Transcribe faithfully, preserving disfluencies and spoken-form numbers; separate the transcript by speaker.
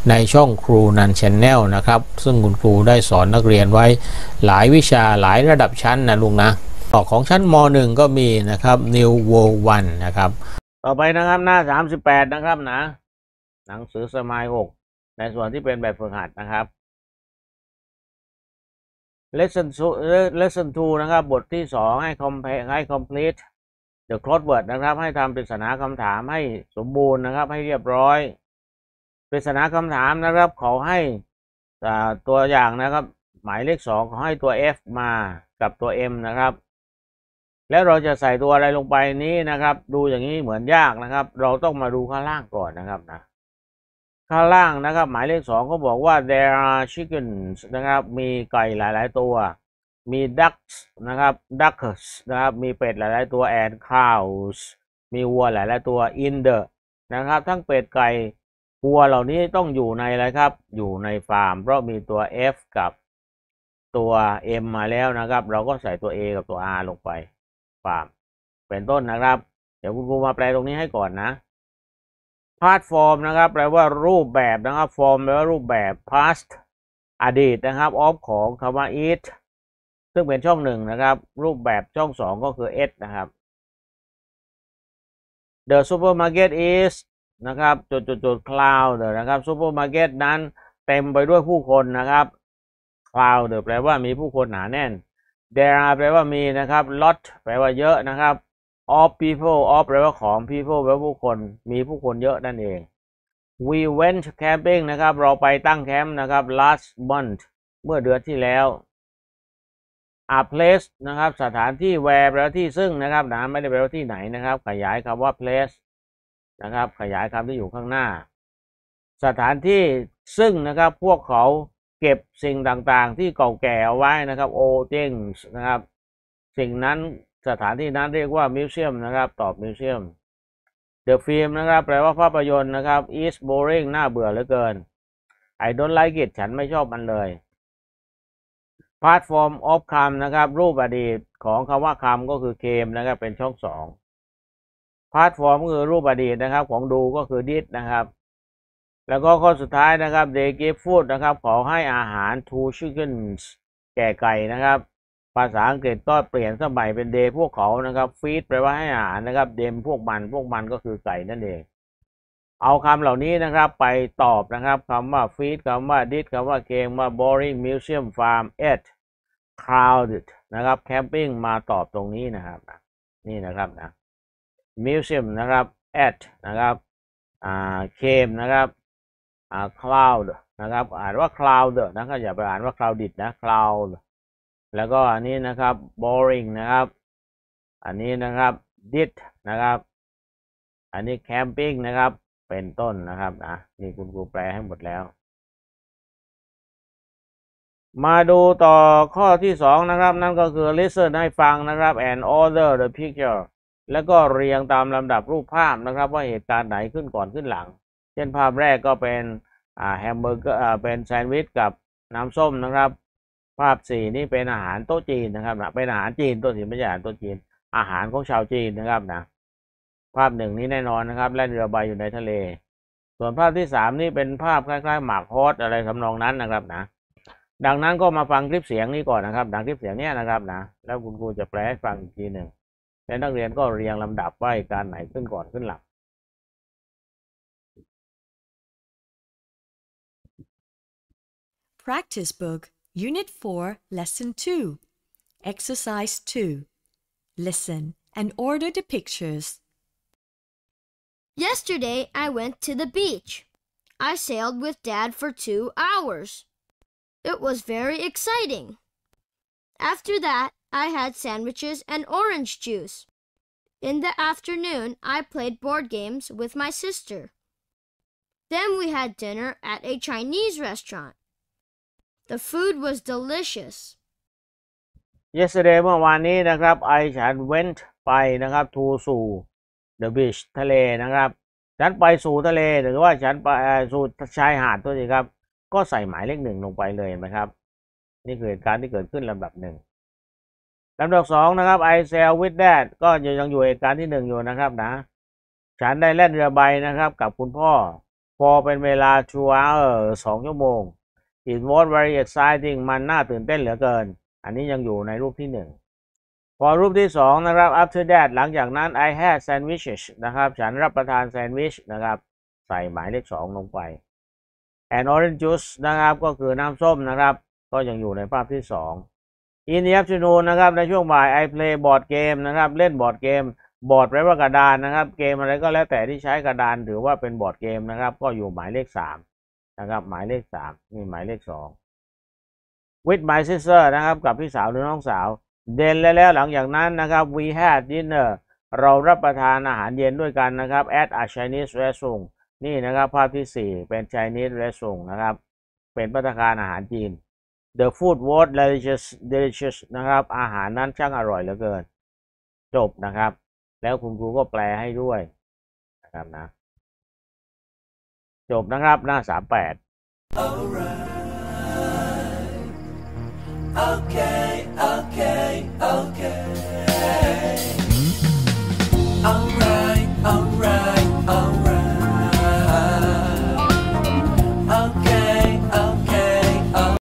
Speaker 1: ในช่องครูนันชแนลนะครับซึ่งคุณครูได้สอนนักเรียนไว้หลายวิชาหลายระดับชั้นนะลุงนะของชั้นม หนึ่ง ก็มีนะครับ New World วันนะครับต่อไปนะครับหน้าสามสิบแปดนะครับนะหนังสือสมัยหกในส่วนที่เป็นแบบฝึกหัดนะครับ lesson two lesson two นะครับบทที่สองให้ complete ให้ complete the crossword นะครับให้ทำปริศนาคำถามให้สมบูรณ์นะครับให้เรียบร้อยปริศนาคำถามนะครับขอให้ตัวอย่างนะครับหมายเลขสองขอให้ตัว F มากับตัว M นะครับแล้วเราจะใส่ตัวอะไรลงไปนี้นะครับดูอย่างนี้เหมือนยากนะครับเราต้องมาดูข้างล่างก่อนนะครับนะข้างล่างนะครับหมายเลขสองเขาบอกว่า there are chickens นะครับมีไก่หลายๆตัวมี ducks นะครับ ducks นะครับมีเป็ดหลายๆตัว and cows มีวัวหลายๆตัว in the นะครับทั้งเป็ดไก่วัวเหล่านี้ต้องอยู่ในอะไรครับอยู่ในฟาร์มเพราะมีตัว F กับตัว M มาแล้วนะครับเราก็ใส่ตัว A กับตัว R ลงไปฟาร์มเป็นต้นนะครับเดี๋ยวคุณครูมาแปลตรงนี้ให้ก่อนนะ past form นะครับแปลว่ารูปแบบนะครับ form แปลว่ารูปแบบ past อดีตนะครับ of ของคำว่า it ซึ่งเป็นช่องหนึ่งนะครับรูปแบบช่องสองก็คือ s นะครับ the supermarket is นะครับจุดจุดจุด crowd นะครับ supermarket นั้นเต็มไปด้วยผู้คนนะครับ crowd แปลว่ามีผู้คนหนาแน่น there are แปลว่ามีนะครับ lot แปลว่าเยอะนะครับ of people of แปลว่าของ people แปลว่าผู้คนมีผู้คนเยอะนั่นเอง we went camping นะครับเราไปตั้งแคมป์นะครับ last month เมื่อเดือนที่แล้ว a place นะครับสถานที่ where แปลว่าที่ซึ่งนะครับนะไม่ได้แปลว่าที่ไหนนะครับขยายคำว่า place นะครับขยายคำที่อยู่ข้างหน้าสถานที่ซึ่งนะครับพวกเขาเก็บสิ่งต่างๆที่เก่าแก่เอาไว้นะครับ old things นะครับสิ่งนั้นสถานที่นั้นเรียกว่า museum นะครับตอบ museum the film นะครับแปลว่าภาพยนตร์นะครับ is boring น่าเบื่อเหลือเกิน I don't like it ฉันไม่ชอบมันเลย past form of คำนะครับรูปอดีตของคำว่าคำก็คือ came นะครับเป็นช่องสอง past form ก็คือรูปอดีตนะครับของดูก็คือ did นะครับแล้วก็ข้อสุดท้ายนะครับ they gave food นะครับขอให้อาหาร to chickens แก่ไก่นะครับภาษาอังกฤษก็เปลี่ยนสมัยเป็น they พวกเขานะครับ feed แปลว่าให้อาหารนะครับ them พวกมันพวกมันก็คือไก่นั่นเองเอาคำเหล่านี้นะครับไปตอบนะครับคำว่า feed คำว่า did คำว่า came ว่า boring museum farm at crowded นะครับ camping มาตอบตรงนี้นะครับนี่นะครับนะ museum นะครับ at นะครับอ่า came นะครับอ่า cloud นะครับอ่านว่า cloud นะครับอย่าไปอ่านว่า crowded นะ cloud แล้วก็อันนี้นะครับ boring นะครับอันนี้นะครับ did นะครับอันนี้ camping นะครับเป็นต้นนะครับอ่ะนี่คุณครูแปลให้หมดแล้วมาดูต่อข้อที่สองนะครับนั่นก็คือ listen ให้ฟังนะครับ and order the picture แล้วก็เรียงตามลำดับรูปภาพนะครับว่าเหตุการณ์ไหนขึ้นก่อนขึ้นหลังเช่นภาพแรกก็เป็นอ่าแฮมเบอร์เกอร์อ่าเป็นแซนด์วิชกับน้ำส้มนะครับภาพสี่นี่เป็นอาหารโต๊ะจีนนะครับนะเป็นอาหารจีนโต๊ะจีนไม่ใช่อาหารโต๊ะจีนอาหารของชาวจีนนะครับนะภาพหนึ่งนี้แน่นอนนะครับแล่นเรือใบอยู่ในทะเลส่วนภาพที่สามนี่เป็นภาพคล้ายๆหมากฮอตอะไรทำนองนั้นนะครับนะดังนั้นก็มาฟังคลิปเสียงนี้ก่อนนะครับดังคลิปเสียงนี้นะครับนะแล้วคุณครูจะแปลให้ฟังอีกทีหนึ่งและนักเรียนก็เรียงลำดับว่าการไหนขึ้นก่อนขึ้นหลัง
Speaker 2: Practice Book, Unit four, Lesson two. Exercise two. Listen and order the pictures.
Speaker 3: Yesterday, I went to the beach. I sailed with Dad for two hours. It was very exciting. After that, I had sandwiches and orange juice. In the afternoon, I played board games with my sister. Then we had dinner at a Chinese restaurant. The food was delicious.
Speaker 1: Yesterday เมื่อวานนี้นะครับ I ฉัน went ไปนะครับ to สู่ the beach ทะเลนะครับฉันไปสู่ทะเลหรือว่าฉันไปสู่ชายหาดตัวนี้ครับก็ใส่หมายเลขหนึ่งลงไปเลยนะครับนี่คือเหตุการณ์ที่เกิดขึ้นลำดับหนึ่งลำดับสองนะครับ I sailed with Dad ก็ยังอยู่เหตุการณ์ที่หนึ่งอยู่นะครับนะฉันได้เล่นเรือใบนะครับกับคุณพ่อ for เป็นเวลา two hours สองชั่วโมง it was very exciting มันน่าตื่นเต้นเหลือเกินอันนี้ยังอยู่ในรูปที่หนึ่งพอรูปที่สองนะครับ after that หลังจากนั้น I had sandwiches นะครับฉันรับประทานแซนด์วิชนะครับใส่หมายเลขสองลงไป and orange juice นะครับก็คือน้ำส้มนะครับก็ยังอยู่ในภาพที่สอง in the afternoon นะครับในช่วงบ่าย I play board game นะครับเล่นบอร์ดเกมบอร์ดแปลว่ากระดานนะครับเกมอะไรก็แล้วแต่ที่ใช้กระดานถือว่าเป็นบอร์ดเกมนะครับก็อยู่หมายเลขสามนะครับหมายเลขสามนี่หมายเลขสอง with my sister นะครับกับพี่สาวหรือน้องสาวเดนแล้วหลังจากนั้นนะครับ we had dinner เรารับประทานอาหารเย็นด้วยกันนะครับ at a Chinese restaurant นี่นะครับภาพที่สี่เป็น Chinese restaurant นะครับเป็นภัตตาคารอาหารจีน the food was delicious delicious นะครับอาหารนั้นช่างอร่อยเหลือเกินจบนะครับแล้วคุณครูก็แปลให้ด้วยนะครับนะจบนะครับหน้าสามสิบแปด
Speaker 4: Alright. Okay, okay.